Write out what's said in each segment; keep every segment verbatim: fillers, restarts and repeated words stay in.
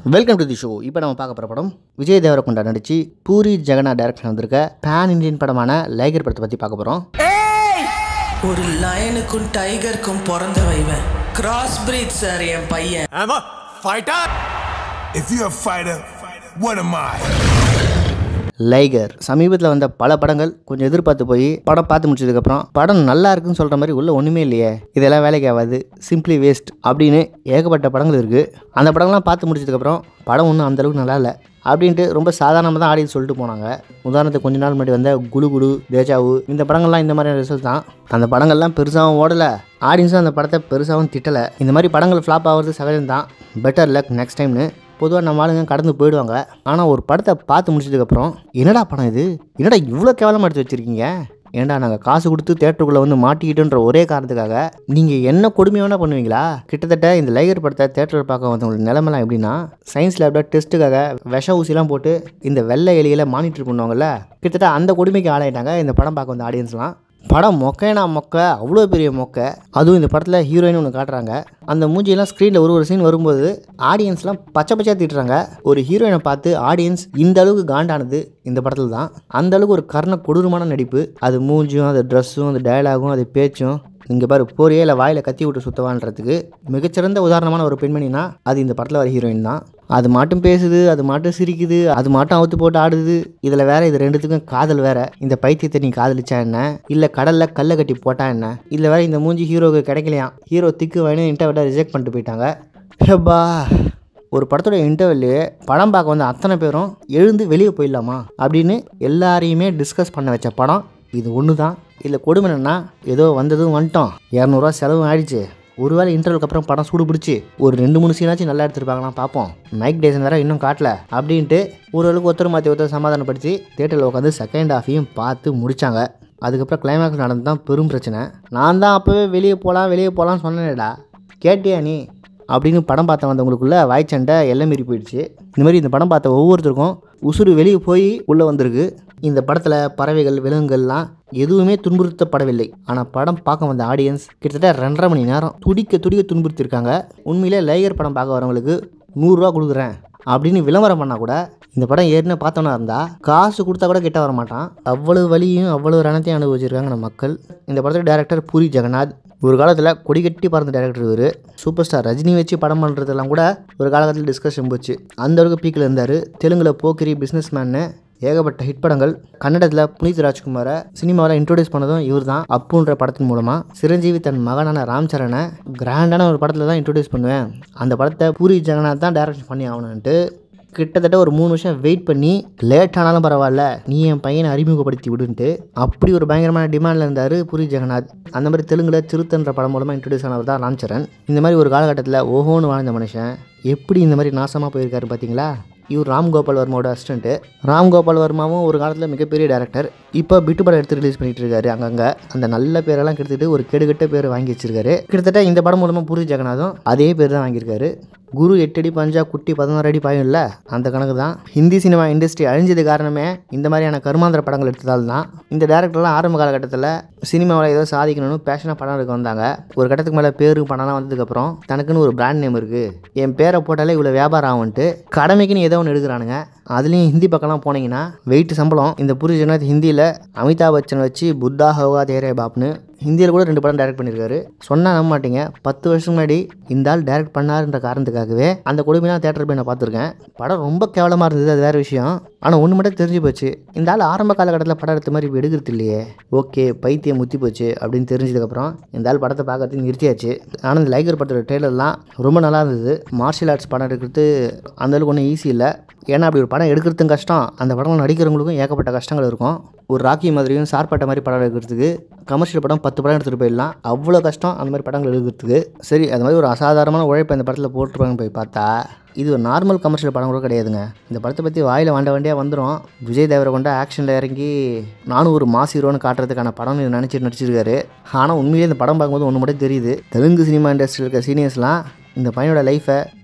Welcome to the show. இப்போ நம்ம பார்க்க போகிற படம் விஜய் தேவரகொண்டா நடிச்சு பூரி ஜெகநாத் டைரக்ஷன் வந்திருக்க பேன் இண்டியன் படமான லைகர் படத்தை பற்றி பார்க்க போகிறோம். ஒரு லயனுக்கும் டைகருக்கும் பிறந்த வைவன் கிராஸ் பிரீட் சார் என் பையன். I'm a fighter. If you're a fighter, what am I? Liger சமீபத்தில் வந்த பல படங்கள் கொஞ்சம் எதிர்பார்த்து போய் படம் பார்த்து முடிச்சதுக்கப்புறம் படம் நல்லா இருக்குன்னு சொல்கிற மாதிரி உள்ள ஒன்றுமே இல்லையே, இதெல்லாம் வேலைக்கு ஆகாது, சிம்பிளி வேஸ்ட் அப்படின்னு ஏகப்பட்ட படங்கள் இருக்குது. அந்த படங்கள்லாம் பார்த்து முடிச்சதுக்கப்புறம் படம் ஒன்றும் அந்தளவுக்கு நல்லா இல்லை அப்படின்ட்டு ரொம்ப சாதாரணமாக தான் ஆடியன்ஸ் சொல்லிட்டு போனாங்க. உதாரணத்துக்கு கொஞ்ச நாள் முன்னாடி வந்த குடு குடு தேஜாவு இந்த படங்கள்லாம் இந்த மாதிரியான ரிசல்ட் தான். அந்த படங்கள்லாம் பெருசாகவும் ஓடலை, ஆடியன்ஸும் அந்த படத்தை பெருசாகவும் திட்டலை. இந்த மாதிரி படங்கள் ஃப்ளாப் ஆகிறது சகஜம் தான். பெட்டர் லக் நெக்ஸ்ட் டைம்னு பொதுவாக நம்ம ஆளுங்க கடந்து போயிடுவாங்க. ஆனால் ஒரு படத்தை பார்த்து முடிச்சதுக்கப்புறம் என்னடா படம் இது, என்னடா இவ்வளோ கேவலமாக எடுத்து வச்சுருக்கீங்க, ஏன்டா நாங்கள் காசு கொடுத்து தேட்டருக்குள்ளே வந்து மாட்டிக்கிட்டுன்ற ஒரே காரணத்துக்காக நீங்கள் என்ன கொடுமையான பண்ணுவீங்களா? கிட்டத்தட்ட இந்த லைகர் படத்தை தேட்டரில் பார்க்க வந்தவங்களுக்கு நிலமெல்லாம் எப்படின்னா, சயின்ஸ் லேபில் டெஸ்ட்டுக்காக விஷ ஊசிலாம் போட்டு இந்த வெள்ளை எலிகளை மானிட்டர் பண்ணுவாங்கள்ல, கிட்டத்தட்ட அந்த கொடுமைக்கு ஆளாயிட்டாங்க இந்த படம் பார்க்க வந்த ஆடியன்ஸ்லாம். படம் மொக்கைனா மொக்க, அவ்வளோ பெரிய மொக்க. அதுவும் இந்த படத்தில் ஹீரோயின் ஒன்று காட்டுறாங்க. அந்த மூஞ்சியெல்லாம் ஸ்க்ரீனில் ஒரு ஒரு சீன் வரும்போது ஆடியன்ஸ்லாம் பச்சை பச்சையாக திட்டுறாங்க. ஒரு ஹீரோயினை பார்த்து ஆடியன்ஸ் இந்த அளவுக்கு காண்டானது இந்த படத்தில் தான். அந்த அளவுக்கு ஒரு கர்ண கொடூரமான நடிப்பு. அது மூஞ்சும், அது ட்ரெஸ்ஸும், அது டயலாகும், அது பேச்சும். இங்கே பாரு போரியே இல்லை வாயில் கத்தி விட்டு சுத்தவான்றதுக்கு மிகச்சிறந்த உதாரணமான ஒரு பெண்மணினா அது இந்த படத்தில் வர ஹீரோயின் தான். அது மாட்டும் பேசுது, அது மாட்டும் சிரிக்குது, அது மாட்டும் அவுத்து போட்டு ஆடுது. இதில் வேற இது ரெண்டுத்துக்கும் காதல் வேற. இந்த பைத்தியத்தை நீ காதலிச்சா என்ன, இல்லை கடலில் கல்லை கட்டி போட்டா என்ன? இதில் வேற இந்த மூஞ்சி ஹீரோவுக்கு கிடைக்கலையாம். ஹீரோ திக்கு வேணும் இன்டர்வியூ ரிஜெக்ட் பண்ணிட்டு போயிட்டாங்க. ஹெப்பா, ஒரு படத்தோட இன்டர்வெல்லே படம் பார்க்க வந்த அத்தனை பேரும் எழுந்து வெளியே போயிடலாமா அப்படின்னு எல்லாரையுமே டிஸ்கஸ் பண்ண வச்ச படம் இது ஒன்று தான். இதில் கொடுமை என்னன்னா, ஏதோ வந்ததும் வந்துட்டோம், இரநூறுவா செலவும் ஆயிடுச்சு, ஒருவேளை இன்டர்வலுக்கு அப்புறம் படம் சூடு பிடிச்சி ஒரு ரெண்டு மூணு சீனாச்சும் நல்லா எடுத்துருப்பாங்களா பார்ப்போம், மைக் டேசன் வேறு இன்னும் காட்டல அப்படின்ட்டு ஓரளவுக்கு ஒருத்தர் மாற்றி ஒருத்தர் சமாதானப்படுத்தி தேட்டரில் உட்காந்து செகண்ட் ஹாஃபையும் பார்த்து முடித்தாங்க. அதுக்கப்புறம் கிளைமேக்ஸ் நடந்து தான் பெரும் பிரச்சனை. நான் தான் அப்போவே வெளியே போகலாம் வெளியே போகலான்னு சொன்னேடா, கேட்டியா நீ அப்படின்னு படம் பார்த்த வந்தவங்களுக்குள்ள வாய்ச்சண்டை எல்லாம் மீறி போயிடுச்சு. இந்த மாதிரி இந்த படம் பார்த்த ஒவ்வொருத்தருக்கும் உசுறு வெளியே போய் உள்ளே வந்திருக்கு. இந்த படத்தில் பறவைகள் விலங்குகள்லாம் எதுவுமே துன்புறுத்தப்படவில்லை. ஆனால் படம் பார்க்க வந்த ஆடியன்ஸ் கிட்டத்தட்ட ரெண்டரை மணி நேரம் துடிக்க துடிக்க துன்புறுத்திருக்காங்க. உண்மையிலே லைகர் படம் பார்க்க வரவங்களுக்கு நூறுரூவா கொடுக்குறேன் அப்படின்னு விளம்பரம் பண்ணால் கூட இந்த படம் ஏற்கனவே பார்த்தோன்னா இருந்தால் காசு கொடுத்தா கூட கிட்ட வர மாட்டான். அவ்வளவு வலியும் அவ்வளவு ரணத்தையும் அனுபவிச்சிருக்காங்க நம்ம மக்கள். இந்த படத்தோட டேரக்டர் பூரி ஜெகநாத். ஒரு காலத்தில் கொடிகட்டி பறந்த டேரக்டர் இவர். சூப்பர் ஸ்டார் ரஜினி வச்சு படம் பண்ணுறதெல்லாம் கூட ஒரு காலகட்டத்தில் டிஸ்கஷன் போச்சு. அந்த அளவுக்கு பீக்கில் இருந்தார். தெலுங்கில் போக்கிரி, பிஸ்னஸ் மேன்னு ஏகப்பட்ட ஹிட் படங்கள். கன்னடத்தில் புனித் ராஜ்குமாரை சினிமாவில் இன்ட்ரோடியூஸ் பண்ணதும் இவர் தான். அப்புன்ற படத்தின் மூலமாக சிரஞ்சீவி தன் மகனான ராம் சரணை கிராண்டான ஒரு படத்தில் தான் இன்ட்ரோடியூஸ் பண்ணுவேன், அந்த படத்தை பூரி ஜெகநாத் தான் டைரக்ஷன் பண்ணி ஆகணுன்ட்டு கிட்டத்தட்ட ஒரு மூணு வருஷம் வெயிட் பண்ணி லேட் ஆனாலும் பரவாயில்ல நீ என் பையனை அறிமுகப்படுத்தி விடுன்ட்டு அப்படி ஒரு பயங்கரமான டிமாண்டில் இருந்தார் பூரி ஜெகநாத். அந்த மாதிரி தெலுங்கில் சிறுத்தன்ற படம் மூலமாக இன்ட்ரடியூஸ் ஆனவர் தான் ராம் சரண். இந்த மாதிரி ஒரு காலகட்டத்தில் ஓஹோன்னு வாழ்ந்த மனுஷன் எப்படி இந்த மாதிரி நாசமாக போயிருக்காரு பார்த்தீங்களா? இவர் ராம்கோபால் வர்மாவோட அசிஸ்டண்ட்டு. ராம்கோபால் வர்மாவும் ஒரு காலத்தில் மிகப்பெரிய டேரக்டர். இப்போ பிட்டு படம் எடுத்து ரிலீஸ் பண்ணிட்டு இருக்காரு. அங்கங்கே அந்த நல்ல பேரெல்லாம் கெடுத்துட்டு ஒரு கெடுகட்ட பேர் வாங்கி வச்சிருக்காரு. கிட்டத்தட்ட இந்த படம் மூலமாக பூரி ஜெகநாதும் அதே பேர் தான் வாங்கியிருக்காரு. குரு எட்டு அடி பஞ்சா குட்டி பதினாறு அடி பாயும் இல்லை, அந்த கணக்கு தான். ஹிந்தி சினிமா இண்டஸ்ட்ரி அழிஞ்சது காரணமே இந்த மாதிரியான கருமாந்திர படங்கள் எடுத்ததால் தான். இந்த டேரக்டர்லாம் ஆரம்ப காலகட்டத்தில் சினிமாவில் ஏதோ சாதிக்கணும்னு பேஷனாக படம் எடுக்க வந்தாங்க. ஒரு கட்டத்துக்கு மேலே பேரு படம்லாம் வந்ததுக்கப்புறம் தனக்குன்னு ஒரு பிராண்ட் நேம் இருக்குது, என் பேரை போட்டாலே இவ்வளோ வியாபாரம் ஆகும்ன்ட்டு கடமைக்குன்னு ஏதோ ஒன்று எடுக்கிறானுங்க. அதுலேயும் ஹிந்தி பக்கம்லாம் போனீங்கன்னா வெயிட் சம்பளம். இந்த பூரி ஜெகநாத் ஹிந்தியில் அமிதாப் பச்சன் வச்சு புத்தா ஹோகா தேரே பாப்னு ஹிந்தியில் கூட ரெண்டு படம் டைரக்ட் பண்ணியிருக்காரு. சொன்னால் நம்ப மாட்டீங்க, பத்து வருஷம் முன்னாடி இந்த ஆள் டைரக்ட் பண்ணாருன்ற காரணத்துக்காகவே அந்த கொடுமையாக தேட்டர் போய் நான் பார்த்துருக்கேன். படம் ரொம்ப கேவலமாக இருந்தது, அது வேறு விஷயம். ஆனால் ஒன்று மட்டும் தெரிஞ்சு போச்சு, இந்த ஆள் ஆரம்ப காலகட்டத்தில் படம் எடுத்த மாதிரி இப்போ எடுக்கிறது இல்லையே, ஓகே பைத்தியம் முத்தி போச்சு அப்படின்னு தெரிஞ்சதுக்கப்புறம் இந்த ஆள் படத்தை பார்க்கறதுக்கு நிறுத்தியாச்சு. ஆனால் இந்த லைகர் படத்தோட ட்ரெய்லர்லாம் ரொம்ப நல்லா இருந்தது. மார்ஷியல் ஆர்ட்ஸ் படம் எடுக்கிறது அந்தளவுக்கு ஒன்றும் ஈஸி இல்லை. ஏன்னா அப்படி ஒரு படம் எடுக்கிறதும் கஷ்டம், அந்த படம் நடிக்கிறவங்களுக்கும் ஏகப்பட்ட கஷ்டங்கள் இருக்கும். ஒரு ராக்கி மாதிரியும் சார்பட்ட மாதிரி படம் எடுக்கிறதுக்கு கமர்ஷியல் படம் பத்து படம் எடுத்துகிட்டு போயிடலாம், அவ்வளோ கஷ்டம் அந்த மாதிரி படங்கள் எடுக்கிறதுக்கு. சரி, அது மாதிரி ஒரு அசாதாரணமான உழைப்பை இந்த படத்தில் போட்டுருப்பாங்கன்னு போய் பார்த்தா இது ஒரு நார்மல் கமர்ஷியல் படம் கூட கிடையாதுங்க. இந்த படத்தை பற்றி வாயில் வாண்ட வண்டியாக வந்துடும். விஜய் தேவரகொண்டா ஆக்ஷனில் இறங்கி நானும் ஒரு மாஸ் ஹீரோன்னு காட்டுறதுக்கான படம் இது நினச்சிட்டு நடிச்சிருக்காரு. ஆனால் உண்மையிலே இந்த படம் பார்க்கும்போது ஒன்று மட்டும் தெரியுது, தெலுங்கு சினிமா இண்டஸ்ட்ரியில் இருக்க சீனியர்ஸ்லாம் இந்த பையனோட லைஃப்பை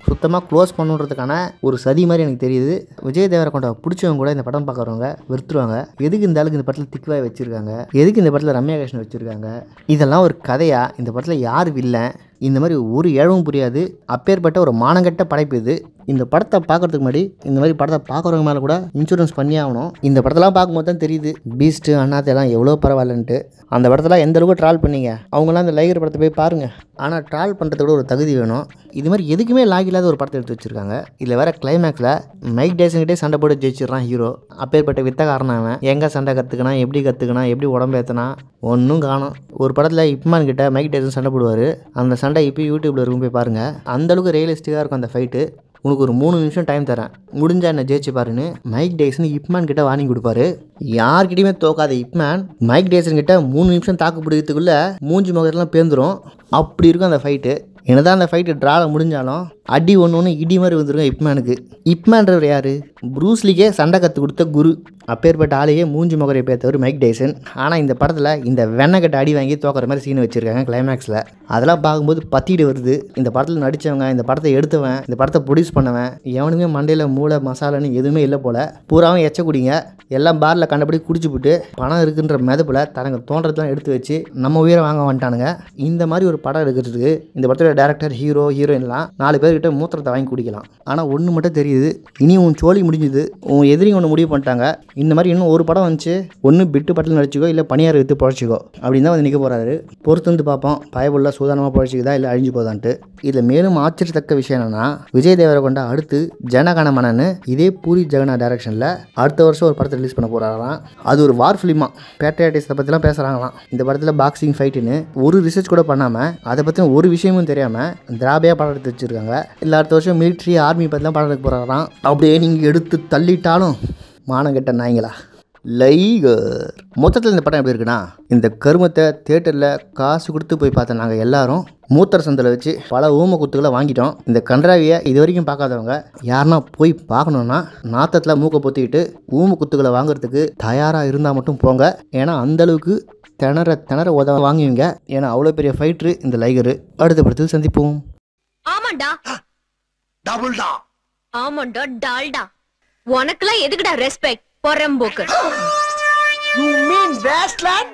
சுத்தமாக க்ளோஸ் பண்ணுறதுக்கான ஒரு சதி மாதிரி எனக்கு தெரியுது. விஜய் தேவரகொண்டா பிடிச்சவங்க கூட இந்த படம் பார்க்குறவங்க வெறுத்துருவாங்க. எதுக்கு இந்த ஆளுக்கு இந்த படத்தில் திக்வாய் வச்சுருக்காங்க, எதுக்கு இந்த படத்தில் ரம்யா கிருஷ்ணன் வச்சுருக்காங்க, இதெல்லாம் ஒரு கதையா, இந்த படத்தில் யார் வில்லன், இந்த மாதிரி ஒரு ஏழவும் புரியாது. அப்பேற்பட்ட ஒரு மானங்கட்ட படைப்பு இது. இந்த படத்தை பார்க்கறதுக்கு முன்னாடி இந்த மாதிரி படத்தை பார்க்குறவங்க மேலே கூட இன்சூரன்ஸ் பண்ணி ஆகணும். இந்த படத்தெல்லாம் பார்க்கும்போது தான் தெரியுது பீஸ்ட்டு அண்ணாத்தையெல்லாம் எவ்வளோ பரவாயில்லன்ட்டு. அந்த படத்தெல்லாம் எந்த அளவுக்கு ட்ரால் பண்ணீங்க, அவங்களாம் அந்த லைகர் படத்தை போய் பாருங்கள். ஆனால் ட்ரால் பண்ணுறதுக்கு ஒரு தகுதி வேணும். இது மாதிரி எதுக்குமே லாக் இல்லாத ஒரு படத்தை எடுத்து வச்சுருக்காங்க. இதில் வேறு கிளைமேக்ஸில் மைக் டைசன்கிட்டே சண்டை போட்டு ஜெயிச்சிடறான் ஹீரோ. அப்பேற்பட்ட வித்தக்காரன் அவன். எங்கே சண்டை கற்றுக்கினா, எப்படி கற்றுக்கினா, எப்படி உடம்பு ஏற்றினா ஒன்றும் காணும். ஒரு படத்தில் இப்மான் கிட்ட மைக் டைசன் சண்டை போடுவார். அந்த சண்டை இப்போ யூடியூப்பில் இருக்கும், போய் பாருங்கள். அந்தளவுக்கு ரியலிஸ்டிக்காக இருக்கும் அந்த ஃபைட்டு. உனக்கு ஒரு மூணு நிமிஷம் டைம் தரேன், முடிஞ்சா என்ன ஜெயிச்சு பாருன்னு மைக் டைசன் இப்மான் கிட்ட வார்னிங் கொடுப்பாரு. யார்கிட்டையுமே தோக்காத இப்மான் மைக் டைசன் கிட்ட மூணு நிமிஷம் தாக்கு பிடிக்கிறதுக்குள்ள மூஞ்சி முகத்தெல்லாம் பேந்துடும். அப்படி இருக்கும் அந்த ஃபைட்டு. என்னதான் அந்த ஃபைட்டு ட்ராவில் முடிஞ்சாலும் அடி ஒன்று ஒன்று இடி மாதிரி வந்துருங்க இப்மானுக்கு. இப்மான்றவர் யார்? ப்ரூஸ்லிக்கே சண்டை கற்றுக் கொடுத்த குரு. அப்பேற்பட்ட ஆளையே மூஞ்சி முகரை பேர்த்தவர் மைக் டைசன். ஆனால் இந்த படத்தில் இந்த வெண்ணை கட்ட அடி வாங்கி தோக்கிற மாதிரி சீன் வச்சுருக்காங்க கிளைமேக்ஸில். அதெல்லாம் பார்க்கும்போது பத்திட்டு வருது. இந்த படத்தில் நடித்தவங்க, இந்த படத்தை எடுத்தவன், இந்த படத்தை ப்ரொடியூஸ் பண்ணவன் எவனுமே மண்டையில் மூளை மசாலான்னு எதுவுமே இல்லை போல். பூராவும் எச்ச குடிங்க. எல்லாம் பாரில் கண்டபடி குடிச்சு போட்டு பணம் இருக்குன்ற மெதப்பில் தனக்கு தோன்றதெல்லாம் எடுத்து வச்சு நம்ம உயிரை வாங்க வந்துட்டானுங்க. இந்த மாதிரி ஒரு படம் எடுக்கிறதுக்கு இந்த படத்தோட டேரக்டர், ஹீரோ, ஹீரோயின்லாம் நாலு பேர்கிட்ட மூத்திரத்தை வாங்கி குடிக்கலாம். ஆனால் ஒன்று மட்டும் தெரியுது, இனி உன் சோழி முடிஞ்சுது, உன் எதிரி ஒன்று முடிவு பண்ணிட்டாங்க. இந்த மாதிரி இன்னும் ஒரு படம் வந்துச்சு, ஒன்று பிட்டு பட்டில் நடிச்சிக்கோ, இல்லை பணியார் விற்று பழச்சிக்கோ அப்படின்னு தான் வந்து நிற்க போகிறாரு. பொறுத்து வந்து பார்ப்போம் பயபுள்ள சூதானமாக பழச்சிக்குதா இல்லை அழிஞ்சு போதான்ட்டு. இதில் மேலும் ஆச்சரியத்தக்க விஷயம் என்னென்னா, விஜய் தேவரகொண்டா அடுத்து ஜனகணமனன்னு இதே பூரி ஜெகநாத் டைரக்ஷனில் அடுத்த வருஷம் ஒரு படத்தை ரிலீஸ் பண்ண போகிறாராம். அது ஒரு வார் ஃபிலிமா. பேட்ரியாட்டிஸை பற்றிலாம் பேசுகிறாங்களாம். இந்த படத்தில் பாக்ஸிங் ஃபைட்டுன்னு ஒரு ரிசர்ச் கூட பண்ணாமல், அதை பற்றின ஒரு விஷயமும் தெரியாமல் திராபியாக படம் எடுத்து வச்சுருக்காங்க. இல்லை அடுத்த வருஷம் மிலிட்ரி ஆர்மி பற்றிலாம் படம் எடுக்க போகிறாராம். அப்படியே நீங்கள் எடுத்து தள்ளிட்டாலும் மானங்கெட்ட நாய்ங்களா. லைகர் மொத்தத்தில் இந்த படம் எப்படி இருக்குன்னா, இந்த கருமத்தை தேட்டரில் காசு கொடுத்து போய் பார்த்தோம் நாங்கள் எல்லாரும். மூத்தர் சந்தில் வச்சு பல ஊம குத்துக்களை வாங்கிட்டோம். இந்த கன்றாவியை இது வரைக்கும் பார்க்காதவங்க யாருன்னா போய் பார்க்கணுன்னா நாத்தத்தில் மூக்கை பொத்திக்கிட்டு ஊம குத்துக்களை வாங்குறதுக்கு தயாராக இருந்தால் மட்டும் போங்க. ஏன்னா அந்தளவுக்கு திணற திணற உதவ வாங்குவீங்க. ஏன்னா அவ்வளோ பெரிய ஃபைட்ரு இந்த லைகரு. அடுத்த படத்தில் சந்திப்போம். ஆமாண்டா டபுள்டா. ஆமாண்டா டால்டா. உனக்குலாம் எதுக்குடா ரெஸ்பெக்ட்? பொறம்போக்கு. You mean wasteland?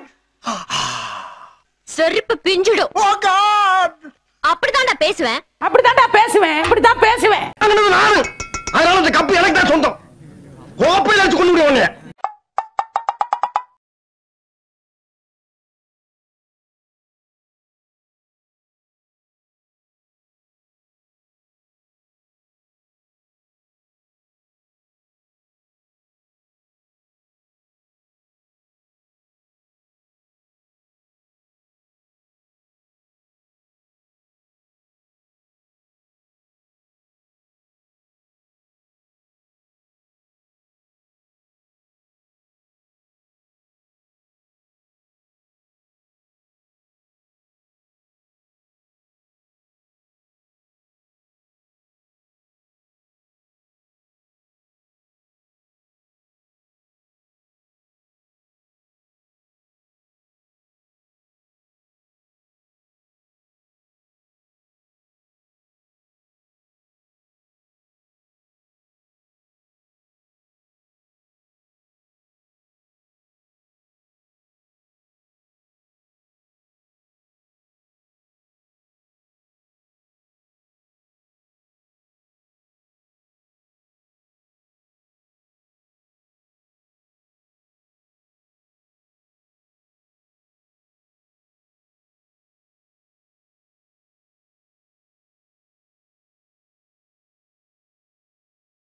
செருப்பு பிஞ்சிடும். Oh God! அப்படிதான்டா பேசுவேன். அப்படிதான்டா பேசுவேன். அப்படிதான் பேசுவேன். அதனால அந்த கப்பு எனக்கு தான் சொந்தம். கோப்பையில வச்சு கொண்டு விடுவாங்க.